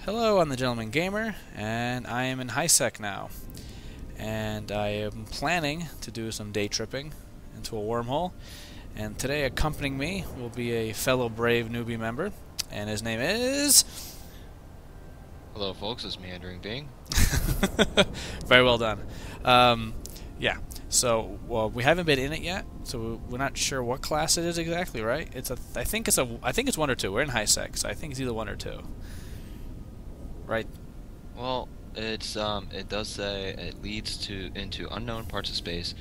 Hello, I'm the Gentleman Gamer, and I am in HiSec now. And I am planning to do some day tripping into a wormhole. And today, accompanying me will be a fellow BraveNewbie member, and his name is... Hello folks, it's MeanderingBeing. Very well done. Yeah, so we haven't been in it yet, so we're not sure what class it is exactly, right? I think it's 1 or 2. We're in HiSec, so I think it's either 1 or 2. Right. Well, it does say it leads into unknown parts of space,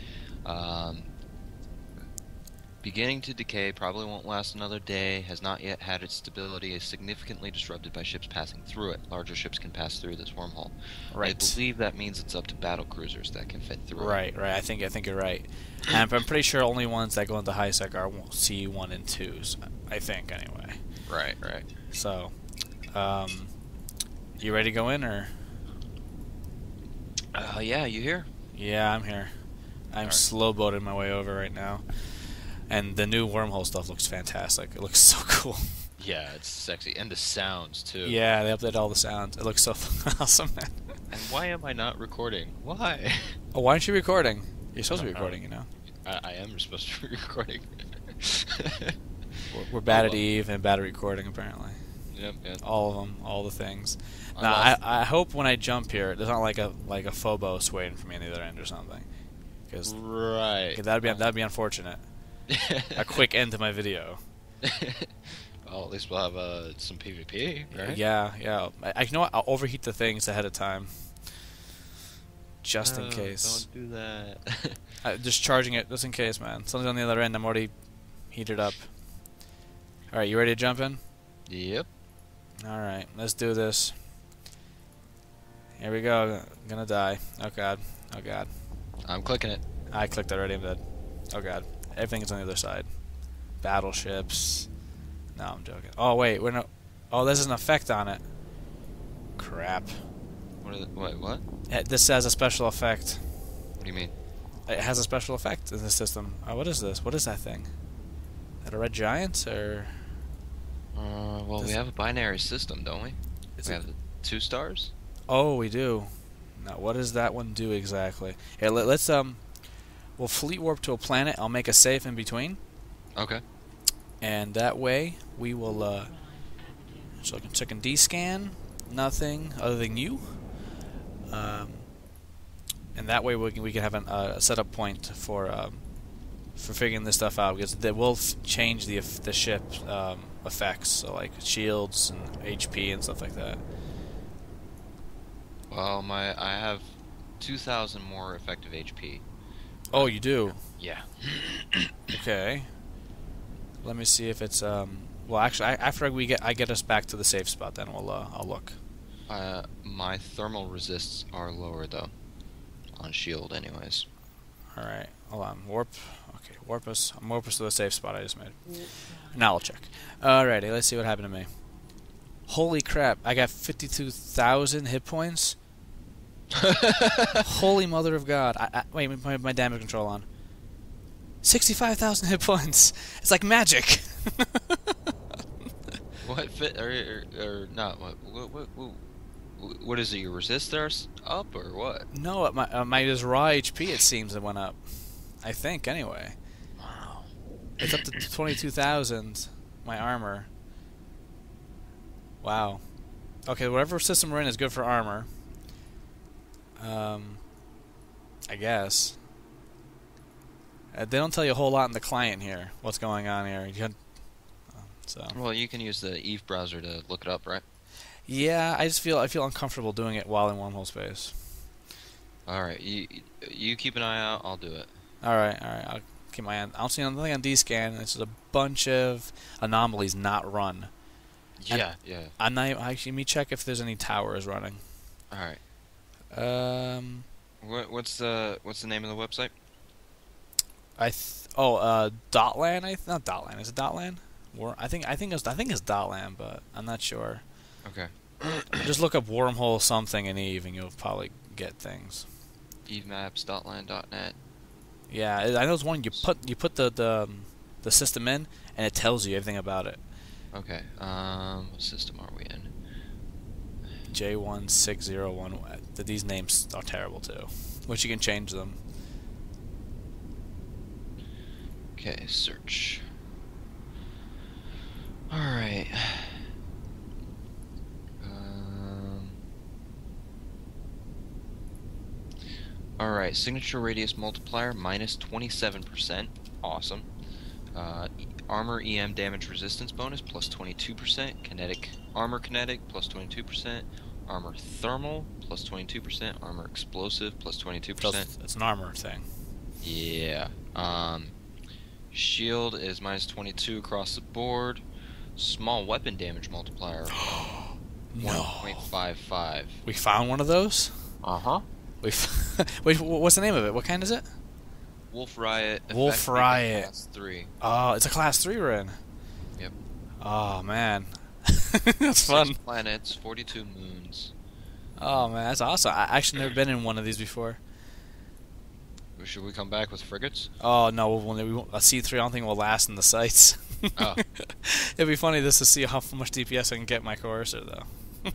beginning to decay, probably won't last another day, has not yet had its stability, is significantly disrupted by ships passing through it. Larger ships can pass through this wormhole. Right. I believe that means it's up to battle cruisers that can fit through Right, it. right. I think you're right. And I'm pretty sure only ones that go into HiSec are C1 and 2s. I think, anyway. Right. So, you ready to go in, or? Yeah, you here? Yeah, I'm here. I'm slow-boating my way over right now. And the new wormhole stuff looks fantastic. It looks so cool. Yeah, it's sexy. And the sounds, too. Yeah, they updated all the sounds. It looks so awesome, man. And why am I not recording? Why? Oh, why aren't you recording? You're supposed to be recording, you know. I am supposed to be recording. We're bad at Eve and bad at recording, apparently. Yep. All of them, all the things. Now, I hope when I jump here, there's not like a Phobos waiting for me on the other end or something. Cause that'd be unfortunate. A quick end to my video. Well, at least we'll have some PvP, right? Yeah. You know what? I'll overheat the things ahead of time, just in case. Don't do that. Just charging it, just in case, man. Something's on the other end. I'm already heated up. All right, you ready to jump in? Yep. All right, let's do this. Here we go. I'm gonna die. Oh god. Oh god. I'm clicking it. I clicked already. I'm dead. Oh god. Everything is on the other side. Battleships. No, I'm joking. Oh wait, we're no. Oh, there's an effect on it. Crap. Wait, what? This has a special effect. What do you mean? It has a special effect in the system. Oh, what is this? What is that thing? Is that a red giant or? Well, we have a binary system, don't we? We have the 2 stars. Oh, we do. Now, what does that one do exactly? Here, let's we'll fleet warp to a planet. I'll make a safe in between. Okay. And that way we will. So I can check and D-scan. Nothing other than you. And that way we can have a setup point for figuring this stuff out, because they will change the ship effects, so like shields and HP and stuff like that. Well, I have 2,000 more effective HP. Oh, you do? Yeah. Okay. Let me see if it's well, actually, after I get us back to the safe spot, then I'll look. My thermal resists are lower though, on shield, anyways. All right, hold on. Warp. Okay, warp us to the safe spot I just made. Now I'll check. Alrighty, let's see what happened to me. Holy crap! I got 52,000 hit points. Holy mother of God! Wait, my damage control on. 65,000 hit points. It's like magic. What fit or not? What is it? Your resist there's up or what? No, my just raw HP it seems it went up. I think anyway. Wow. It's up to 22,000. My armor. Wow. Okay, whatever system we're in is good for armor. I guess. They don't tell you a whole lot in the client here. What's going on here? So. Well, you can use the Eve browser to look it up, right? Yeah, I feel uncomfortable doing it while in wormhole space. All right, you keep an eye out. I'll do it. All right. I'll keep my eye. I don't see nothing on D-scan. It's just a bunch of anomalies not run. Yeah. I'm not actually. Let me check if there's any towers running. All right. What's the name of the website? Dotland. Not Dotland. Is it Dotland? I think it's Dotland, but I'm not sure. Okay. Just look up wormhole something in Eve, and you'll probably get things. Evemaps.land.net. Yeah, I know it's one you put the system in, and it tells you everything about it. Okay. What system are we in? J1601. These names are terrible too. Which you can change them. Okay, search. Alright. Alright, signature radius multiplier minus 27%. Awesome. Armor EM damage resistance bonus plus 22%. Armor kinetic plus 22%. Armor thermal plus 22%. Armor explosive plus 22%. It's an armor thing. Yeah. Shield is minus 22 across the board. Small weapon damage multiplier. No. 1.55. We found one of those? Uh-huh. Wait, what's the name of it? What kind is it? Wolf Riot. Wolf Riot. Class 3. Oh, it's a class 3 we're in. Yep. Oh, man. That's fun. 6 planets, 42 moons. Oh, man, that's awesome. I actually never been in one of these before. Should we come back with frigates? Oh, no, a C3 I don't think will last in the sights. Oh. It'd be funny just to see how much DPS I can get my Coercer, though.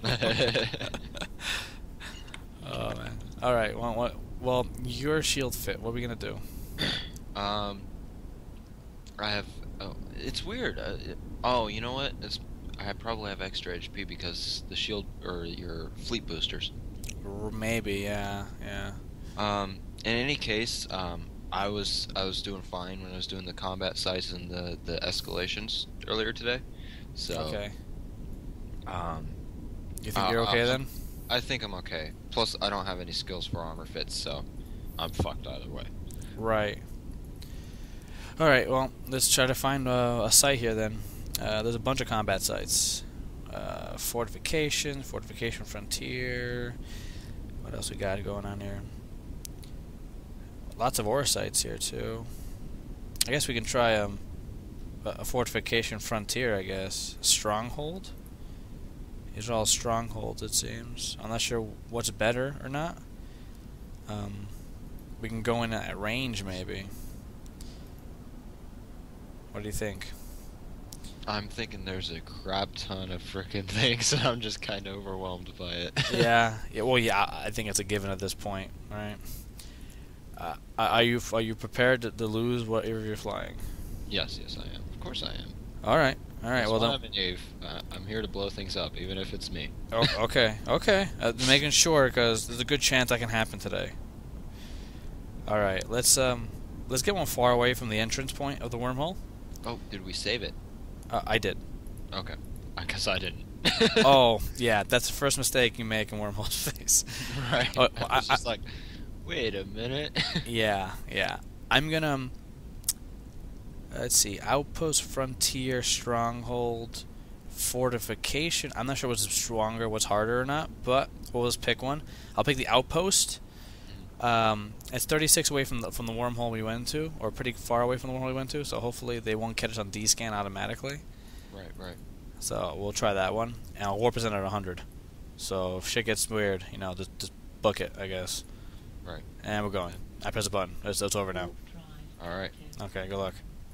Oh, man. Alright, well, your shield fit. What are we going to do? I have... Oh, it's weird. You know what? I probably have extra HP because the shield, or your fleet boosters. Maybe, yeah. In any case, I was doing fine when I was doing the combat sites and the escalations earlier today. So okay. You think you're okay then? I think I'm okay. Plus, I don't have any skills for armor fits, so I'm fucked either way. Right. All right. Well, let's try to find a site here then. There's a bunch of combat sites. Fortification frontier. What else we got going on here? Lots of ore sites here too. I guess we can try a fortification frontier. I guess stronghold. These are all strongholds, it seems. I'm not sure what's better or not. We can go in at range maybe. What do you think? I'm thinking there's a crap ton of frickin' things, and I'm just kind of overwhelmed by it. Yeah. Well, yeah. I think it's a given at this point, right? Are you prepared to lose whatever you're flying? Yes, I am. Of course I am. All right. Well, then. I'm here to blow things up, even if it's me. Oh, okay. Making sure because there's a good chance that can happen today. All right. Let's get one far away from the entrance point of the wormhole. Oh, did we save it? I did. Okay. I guess I didn't. Oh, yeah. That's the first mistake you make in Wormhole's face. Right. I was just like, wait a minute. Yeah. I'm gonna. Let's see. Outpost, frontier, stronghold, fortification. I'm not sure what's stronger, what's harder or not, but we'll just pick one. I'll pick the outpost. It's 36 away from the wormhole we went to, or pretty far away from the wormhole we went to. So hopefully they won't catch us on D-scan automatically. Right. So we'll try that one, and I'll warp percent at 100. So if shit gets weird, just book it, I guess. Right. And we're going. I press a button. It's over now. All right. Okay. Good luck.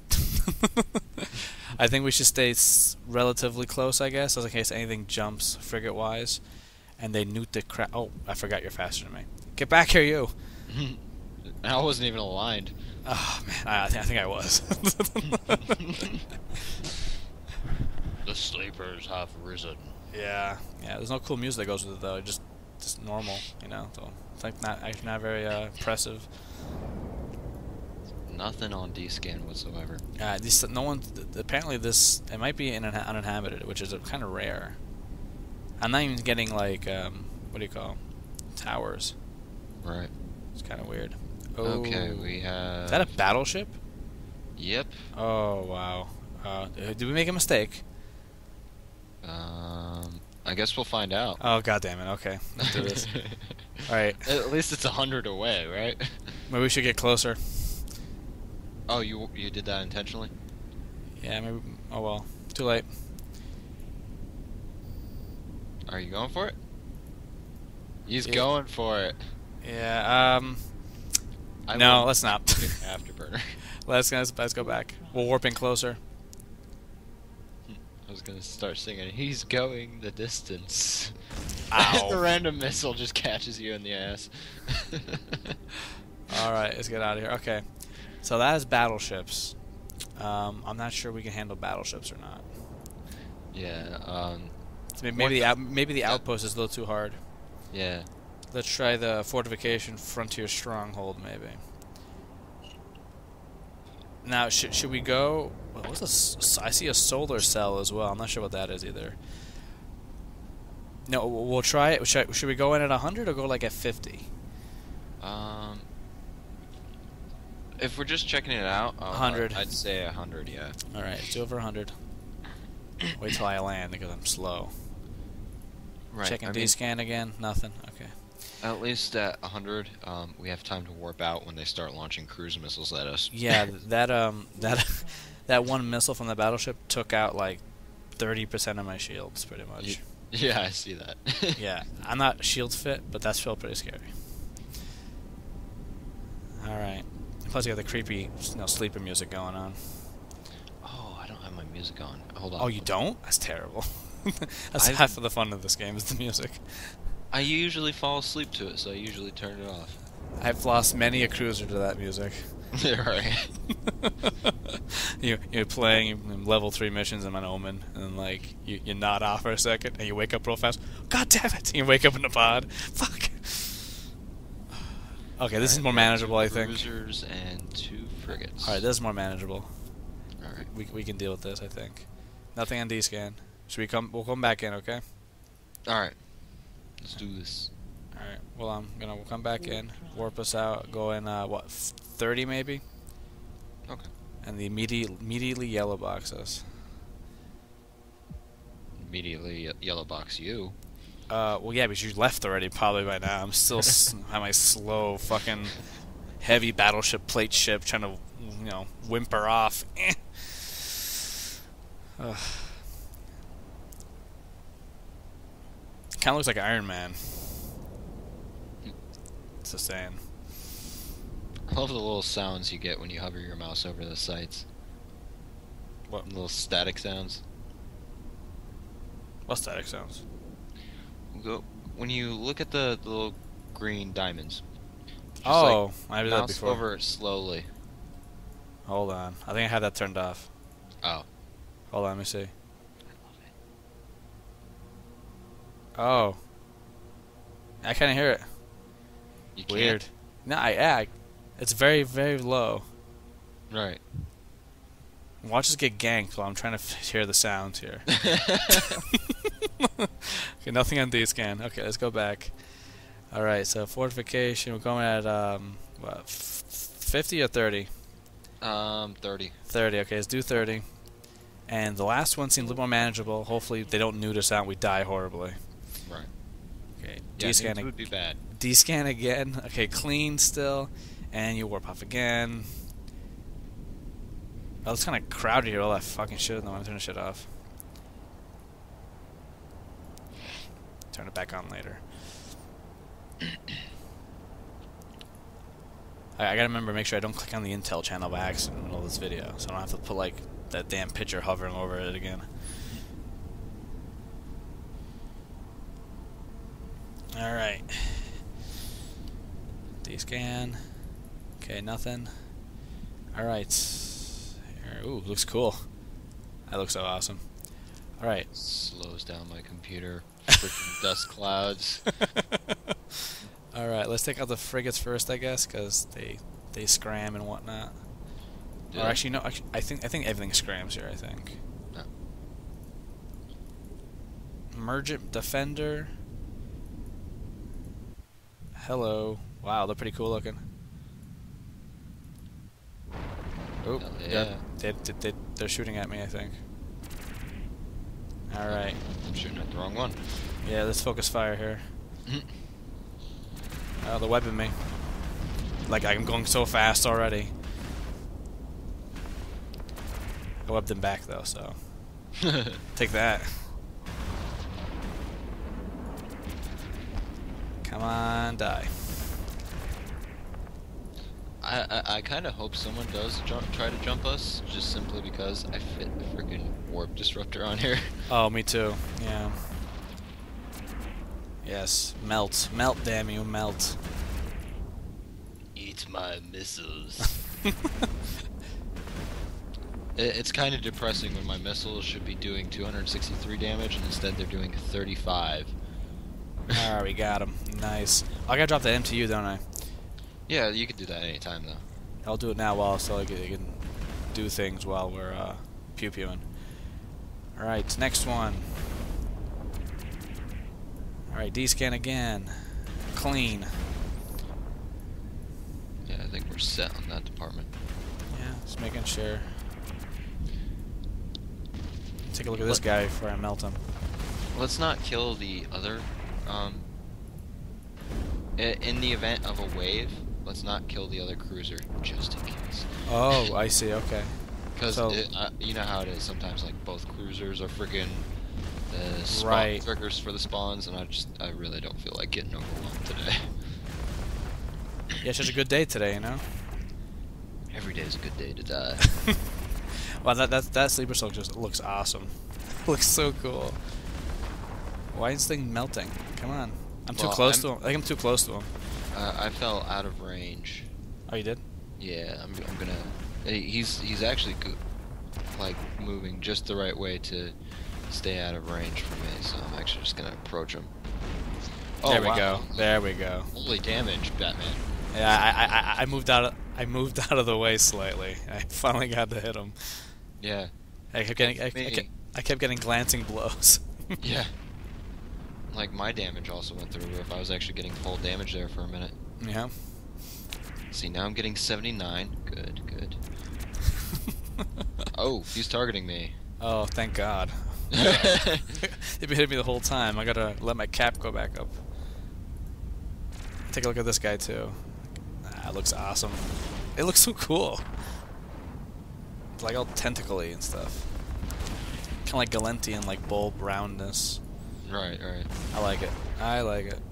I think we should stay relatively close, I guess, just in case anything jumps frigate-wise, and they newt the crap. Oh, I forgot you're faster than me. Get back here, you! I wasn't even aligned. Oh man, I think I was. The sleepers have risen. Yeah. There's no cool music that goes with it though. Just normal, So it's like not very impressive. Nothing on D-scan whatsoever. No one. Apparently, it might be uninhabited, which is kind of rare. I'm not even getting like what do you call towers? Right. It's kind of weird. Okay, we have. Is that a battleship? Yep. Oh wow. Did we make a mistake? I guess we'll find out. Oh god damn it. Okay, let's do this. All right. At least it's 100 away, right? Maybe we should get closer. Oh, you did that intentionally? Yeah, maybe. Oh well, too late. Are you going for it? He's going for it. Yeah. No, let's not. Afterburner. Let's go back. We'll warp in closer. I was gonna start singing. He's going the distance. Ow. The random missile just catches you in the ass. Alright, let's get out of here. Okay. So that is battleships. I'm not sure we can handle battleships or not. Yeah, So maybe the outpost is a little too hard. yeah. Let's try the fortification frontier stronghold, maybe. Now, should we go... What's this? I see a solar cell as well. I'm not sure what that is either. No, we'll try it. Should we go in at 100 or go like at 50? If we're just checking it out, 100. I'd say 100, yeah. Alright, let's do over 100. Wait till I land because I'm slow. Right. Checking D-scan again. Nothing. Okay. At least at 100, we have time to warp out when they start launching cruise missiles at us. Yeah, that one missile from the battleship took out like 30% of my shields, pretty much. Yeah, I see that. Yeah, I'm not shield fit, but that's still pretty scary. Alright. Plus you got the creepy, sleeping music going on. Oh, I don't have my music on. Hold on. Oh, you don't? That's terrible. That's half of the fun of this game is the music. I usually fall asleep to it, so I usually turn it off. I've lost many a cruiser to that music. Right. You're playing level 3 missions in an Omen, and then, like, you nod off for a second, and you wake up real fast. God damn it! And you wake up in the pod. Fuck! Okay, this is more manageable, I think. Cruisers and 2 frigates. Alright, this is more manageable. Alright. We can deal with this, I think. Nothing on D-scan. We'll come back in, okay? Alright. Let's do this. Alright, well, we'll come back in, warp us out, go in, what, 30 maybe? Okay. And the immediately yellow box us. Immediately yellow box you. Well, yeah, because you left already probably by now. I'm still on my slow fucking heavy battleship plate ship trying to, whimper off. Kind of looks like Iron Man. It's the saying. I love the little sounds you get when you hover your mouse over the sights. What? Little static sounds. What static sounds? When you look at the little green diamonds. Oh, I did that mouse before. over it slowly. Hold on. I think I had that turned off. Oh. Hold on, let me see. I love it. Oh. I can't hear it. You can't? Weird. No, it's very, very low. Right. Watch us get ganked while I'm trying to hear the sounds here. Okay, nothing on D-scan. Okay, let's go back. Alright, so fortification, we're going at, what, 50 or 30? 30. 30, okay, let's do 30. And the last one seems a little more manageable. Hopefully they don't nude us out and we die horribly. Right. Okay, Yeah, D-scan. nudes would be bad. D-scan again. Okay, clean still. And you warp off again. Oh, it's kind of crowded here, all that fucking shit. No, I'm turning shit off. Turn it back on later. I gotta remember, make sure I don't click on the Intel channel by accident in the middle of this video, so I don't have to put, like, that damn picture hovering over it again. Alright. D-scan. Okay, nothing. Alright. Ooh, looks cool. That looks so awesome. Alright. Slows down my computer. Freaking dust clouds. Alright, let's take out the frigates first, I guess, because they scram and whatnot. Yeah. Or actually, no, I think everything scrams here, I think. No. Emergent Defender. Hello. Wow, they're pretty cool looking. Oh, yeah. They're shooting at me, I think. Alright. I'm shooting at the wrong one. Yeah, let's focus fire here. Oh, they're webbing me. Like, I'm going so fast already. I webbed them back, though, so... Take that. Come on, die. I kind of hope someone does try to jump us, just simply because I fit the freaking warp disruptor on here. Oh, me too. Yeah. Yes, melt. Melt, damn you, melt. Eat my missiles. It's kind of depressing when my missiles should be doing 263 damage and instead they're doing 35. Alright, we got him. Nice. I gotta drop that MTU, don't I? Yeah, you can do that anytime though. I'll do it now while so I can do things while we're pew-pewing. Alright, next one. Alright, D-scan again. Clean. Yeah, I think we're set on that department. Yeah, just making sure. Take a look at this guy before I melt him. Let's not kill the other, in the event of a wave, let's not kill the other cruiser, just in case. Oh, I see, okay. Because, So, you know how it is, sometimes, like, both cruisers are friggin' the spawn right. triggers for the spawns, and I really don't feel like getting overwhelmed today. Yeah, it's just a good day today, you know? Every day is a good day to die. Wow, that sleeper silk just looks awesome. Looks so cool. Why is this thing melting? Come on. I'm too close to him. I think I'm too close to him. I fell out of range. Oh, you did? Yeah, I'm gonna... He's actually good, like, moving just the right way to stay out of range for me, so I'm actually just gonna approach him. Oh, there we wow. go. There we go. Holy damage, Batman. Yeah, I moved out of the way slightly. I finally got to hit him. Yeah. I kept getting glancing blows. Yeah. Like, my damage also went through the roof. I was actually getting full damage there for a minute. Yeah. See, now I'm getting 79. Good, good. Oh, he's targeting me. Oh, thank God. He'd been hitting me the whole time. I gotta let my cap go back up. Take a look at this guy too. Ah, it looks awesome. It looks so cool. It's like all tentacly and stuff. Kind of like Galentian, like bulb roundness. Right, right. I like it. I like it.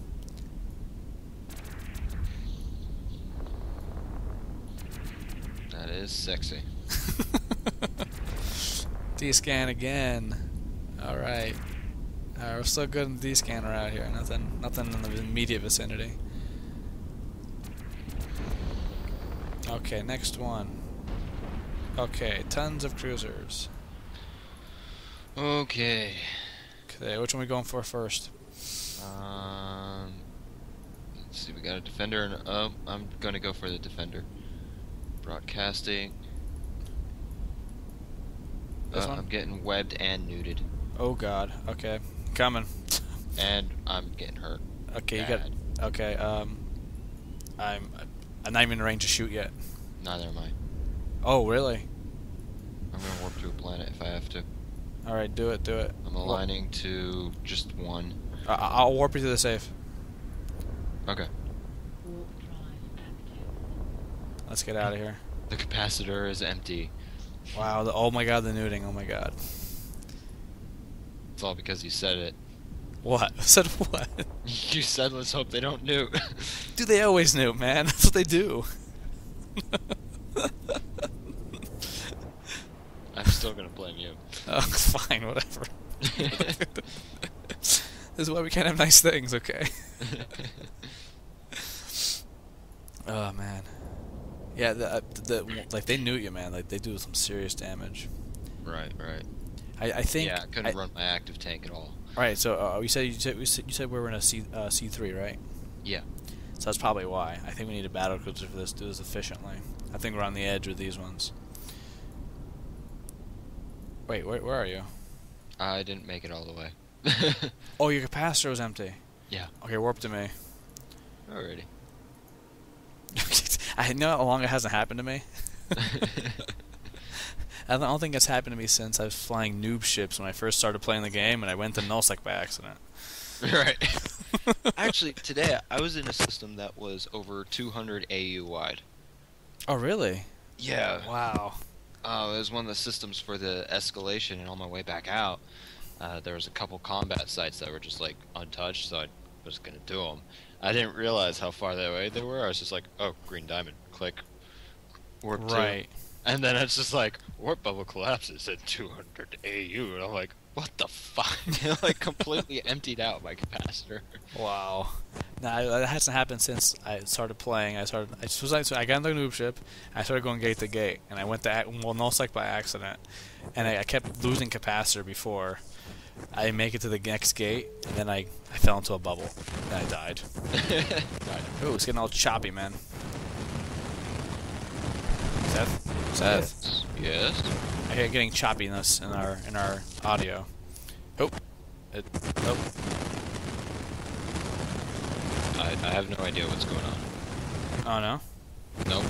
That is sexy. D-scan again. Alright. Alright, we're still good in D-scan around here. Nothing in the immediate vicinity. Okay, next one. Okay, tons of cruisers. Okay. Okay, which one are we going for first? Let's see, we got a defender and I'm gonna go for the defender. Broadcasting. This one? I'm getting webbed and nuded. Oh God. Okay, coming. And I'm getting hurt. Okay, Bad. you got. Okay, I'm not even in range to shoot yet. Neither am I. Oh, really? I'm gonna warp to a planet if I have to. All right, do it, do it. I'm aligning to just one. I'll warp you to the safe. Okay. Let's get out of here. The capacitor is empty. Wow. Oh my God, the nuding. Oh my God. It's all because you said it. What? Said what? You said let's hope they don't nuke. Dude, they always nuke, man. That's what they do. I'm still gonna blame you. Oh, fine, whatever. This is why we can't have nice things, okay? Oh man. Yeah, like they nuke you, man. Like they do some serious damage. Right, right. I think. Yeah, I couldn't run my active tank at all. Right. So you said we were in a C3, right? Yeah. So that's probably why. I think we need a battle cruiser for this. Do this efficiently. I think we're on the edge with these ones. Wait, where are you? I didn't make it all the way. Oh, your capacitor was empty. Yeah. Okay, warp to me. Alrighty. I know how long it hasn't happened to me. I don't think it's happened to me since I was flying noob ships when I first started playing the game, and I went to nullsec by accident. Right. Actually, today I was in a system that was over 200 AU wide. Oh, really? Yeah. Wow. It was one of the systems for the escalation, and on my way back out, there was a couple combat sites that were just like untouched, so I was gonna do them. I didn't realize how far away they were. I was just like, oh, green diamond, click, warp Right. 2. And then it's just like, warp bubble collapses at 200 AU, and I'm like, What the fuck? It, like, completely emptied out my capacitor. Wow. Nah, that hasn't happened since I started playing. I got on the noob ship. I started going gate to gate, and I went to no psych by accident, and I kept losing capacitor before I make it to the next gate, and then I fell into a bubble, and I died. Ooh, it's getting all choppy, man. Seth. Yes. I hear getting choppiness in our audio. Oh. Oh. I have no idea what's going on. Oh no. Nope.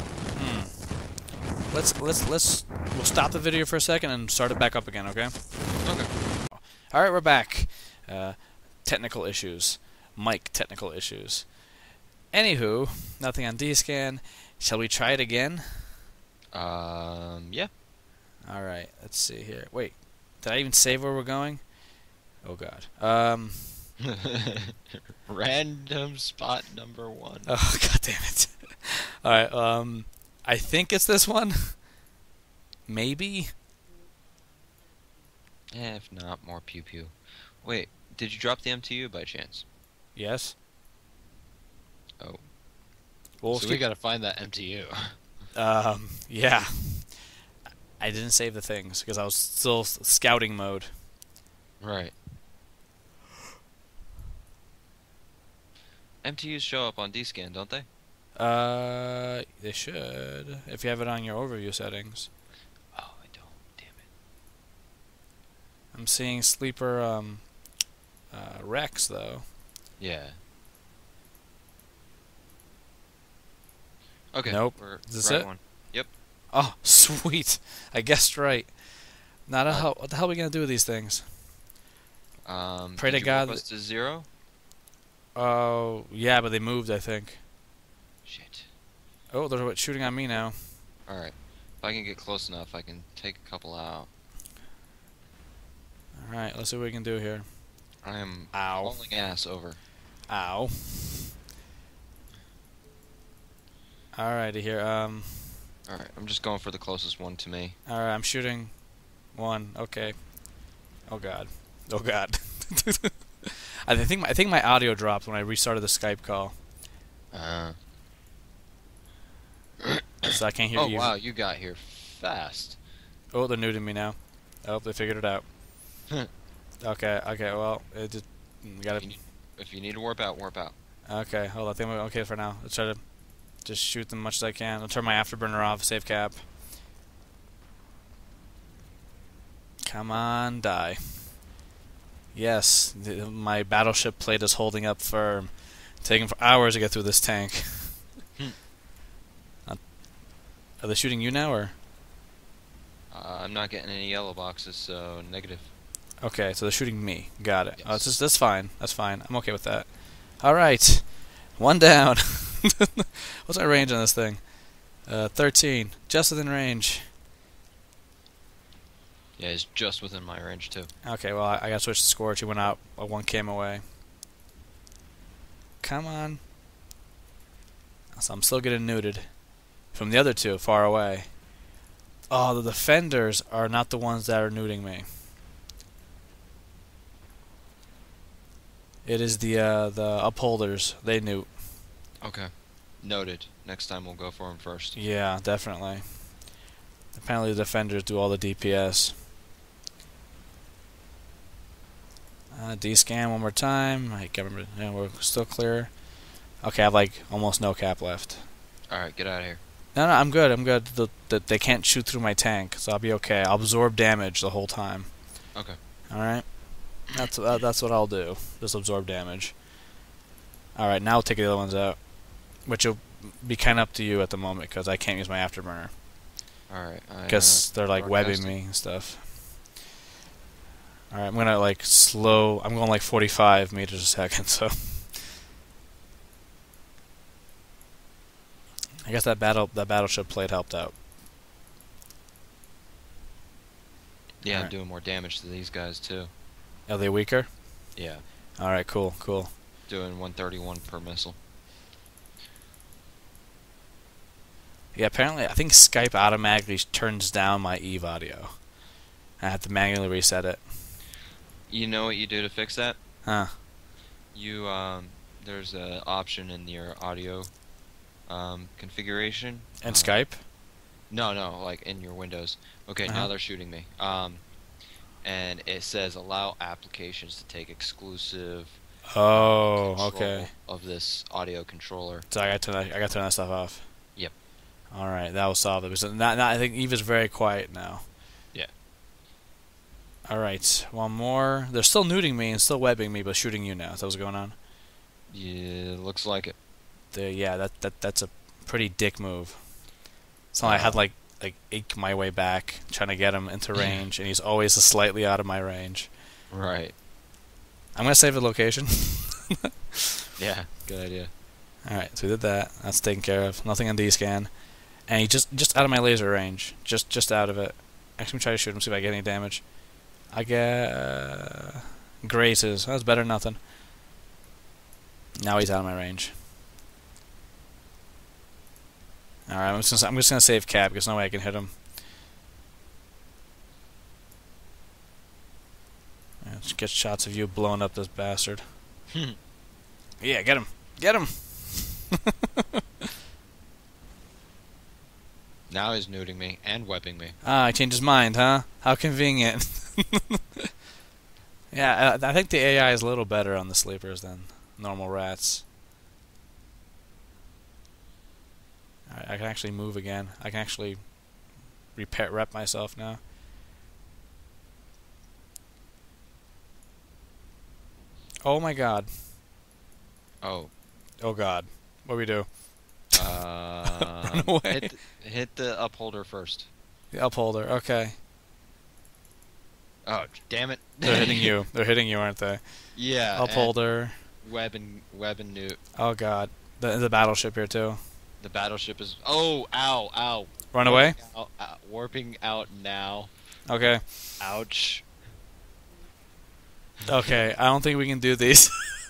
We'll stop the video for a second and start it back up again, okay? Okay. All right, we're back. Technical issues. Mic technical issues. Anywho, nothing on D-scan. Shall we try it again? Yeah. All right, let's see here. Wait, did I even save where we're going? Oh God. Random spot number 1. Oh God damn it. All right. I think it's this one. Maybe. If not, more pew pew. Wait, did you drop the MTU by chance? Yes. Oh. Well, So we gotta find that MTU. Yeah. I didn't save the things because I was still scouting mode. Right. MTUs show up on D-scan, don't they? They should if you have it on your overview settings. Oh, I don't. Damn it. I'm seeing sleeper Rex though. Yeah. Okay. Nope. We're Is this right it? one. Yep. Oh, sweet! I guessed right. Now, what the hell are we gonna do with these things? Pray to Did you God. warp us to 0? Oh, yeah, but they moved, I think. Shit. Oh, they're shooting on me now. Alright. If I can get close enough, I can take a couple out. Alright, let's see what we can do here. I am Ow. hauling ass over. Ow. Alrighty here, Alright, I'm just going for the closest one to me. Alright, I'm shooting one. Okay. Oh God. Oh God. I think my audio dropped when I restarted the Skype call. So I can't hear you. Oh wow, you got here fast. Oh, they're new to me now. Oh, they figured it out. Okay, well, it just gotta. If you need to warp out, warp out. Okay, hold on. I think we're okay for now. Let's try to just shoot them much as I can. I'll turn my afterburner off, save cap. Come on, die. Yes, my battleship plate is holding up firm. Taking for hours to get through this tank. Are they shooting you now, or? I'm not getting any yellow boxes, so negative. Okay, so they're shooting me. Got it. Yes. Oh, that's fine. That's fine. I'm okay with that. All right, one down. What's my range on this thing? 13, just within range. Yeah, it's just within my range too. Okay, well, I got to switch to Scorch. He went out 1 km away. Come on. So I'm still getting neuted from the other two far away. Oh, the defenders are not the ones that are neuting me. It is the upholders. They newt. Okay. Noted. Next time we'll go for him first. Yeah, definitely. Apparently the defenders do all the DPS. D-scan one more time. I can't remember. Yeah, we're still clear. Okay, I have like almost no cap left. Alright, get out of here. No, I'm good. I'm good. They can't shoot through my tank, so I'll be okay. I'll absorb damage the whole time. Okay. All right. That's what I'll do. Just absorb damage. All right. Now I'll take the other ones out, which will be kind of up to you at the moment because I can't use my afterburner. All right. Because they're like webbing me and stuff. All right. I'm gonna like slow. I'm going like 45 meters a second. So. I guess that battleship plate helped out. Yeah, All I'm doing more damage to these guys too. Are they weaker? Yeah. All right. Cool. Doing 131 per missile. Yeah, apparently, I think Skype automatically turns down my Eve audio. I have to manually reset it. You know what you do to fix that? Huh. You there's a option in your audio configuration. And Skype? No, no, like in your Windows. Okay, Uh-huh. now they're shooting me. And it says allow applications to take exclusive Oh, control okay. of this audio controller. So I got to turn that stuff off. Yep. All right, that will solve it. Because I think Eva's very quiet now. Yeah. All right, one more. They're still nuding me and still webbing me, but shooting you now. Is that what's going on? Yeah, looks like it. Yeah, that's a pretty dick move. So I had like ache my way back trying to get him into range, and he's always slightly out of my range. Right. I'm gonna save the location. Yeah, good idea. All right, so we did that. That's taken care of. Nothing on D-scan, and he just out of my laser range. Just out of it. Actually, I'm trying to shoot him, see if I get any damage. I get grazes. That's better than nothing. Now he's out of my range. All right, I'm just gonna save Cap because no way I can hit him. Let's get shots of you blowing up this bastard. Yeah, get him! Get him! Now he's nuding me and webbing me. Ah, he changed his mind, huh? How convenient. Yeah, I think the AI is a little better on the sleepers than normal rats. Alright, I can actually move again. I can actually rep myself now. Oh my god. Oh. Oh god. What do we do? Run away. Hit the upholder first. The upholder, okay. Oh, damn it. They're hitting you. They're hitting you, aren't they? Yeah. Upholder. Web and newt. Oh god. The battleship here too. The battleship is. Oh, ow, ow. Run away? Warping out now. Okay. Ouch. Okay, I don't think we can do these.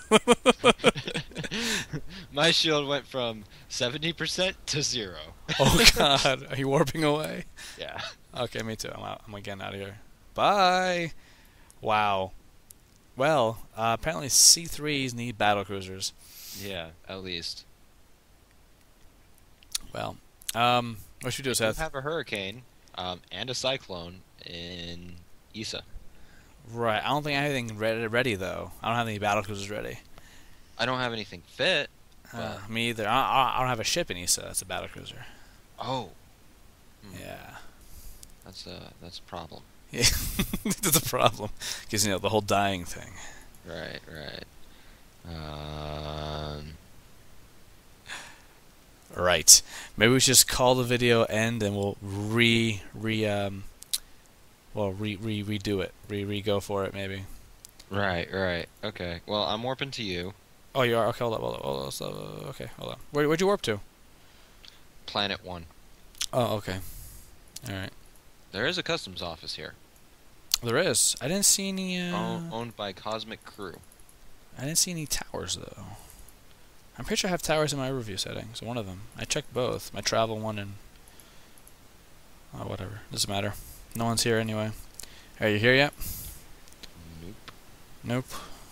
My shield went from 70% to 0. Oh god, are you warping away? Yeah. Okay, me too. I'm out. I'm getting out of here. Bye. Wow. Well, apparently C3s need battlecruisers. Yeah, at least. Well, what should we do, We Seth? have a hurricane and a cyclone in Isa. Right. I don't think I have anything ready though. I don't have any battlecruisers ready. I don't have anything fit. Me either. I don't have a ship in Issa. That's a battlecruiser. Oh. Yeah. That's a problem. Yeah. That's a problem. Because, the whole dying thing. Right, right. Right. Maybe we should just call the video end and we'll redo it. Re-go for it, maybe. Right, right. Okay. Well, I'm warping to you. Oh, you are? Okay, hold on. Okay, hold on. Where'd you warp to? Planet 1. Oh, okay. Alright. There is a customs office here. There is. I didn't see any, Owned by Cosmic Crew. I didn't see any towers, though. I'm pretty sure I have towers in my overview settings. One of them. I checked both. My travel one and... Oh, whatever. Doesn't matter. No one's here anyway. Are you here yet? Nope. Nope.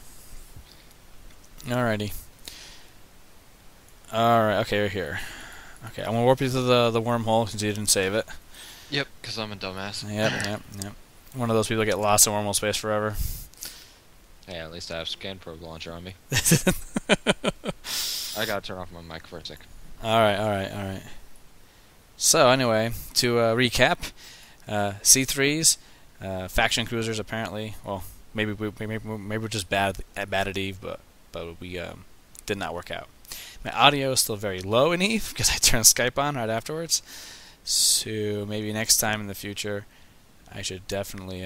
Alrighty. Alright, okay, you're here. Okay, I'm gonna warp you to the wormhole since you didn't save it. Yep, because I'm a dumbass. Yep. One of those people that get lost in wormhole space forever. Hey, at least I have Scan Probe Launcher on me. I gotta turn off my mic for a sec. Alright. So, anyway, to recap, C3s, faction cruisers apparently. Well, maybe we're just bad at Eve, but we did not work out. My audio is still very low in Eve because I turned Skype on right afterwards. So maybe next time in the future, I should definitely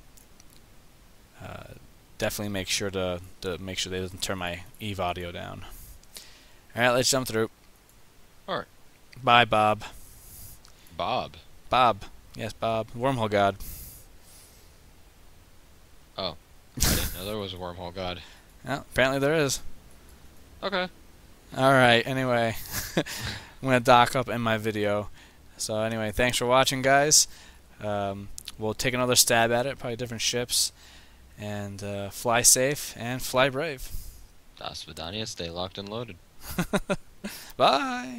make sure to make sure they doesn't turn my Eve audio down. All right, let's jump through. All right. Bye, Bob. Bob. Bob. Yes, Bob. Wormhole God. Oh. I didn't know there was a wormhole god. Well, apparently there is. Okay. Alright, anyway. I'm going to dock up in my video. So anyway, thanks for watching, guys. We'll take another stab at it, probably different ships. And fly safe and fly brave. Das Vidania, stay locked and loaded. Bye!